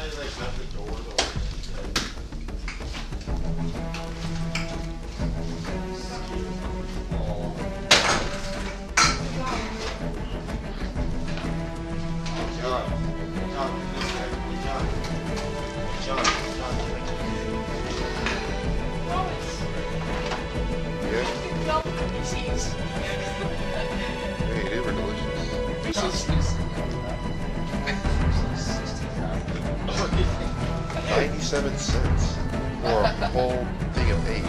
Hey, they were delicious. 97 cents for a whole thing of 8.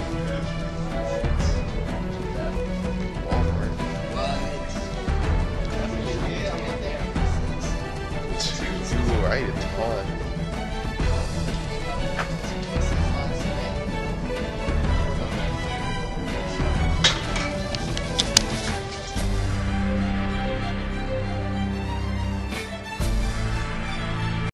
Walmart. What? I ate a ton.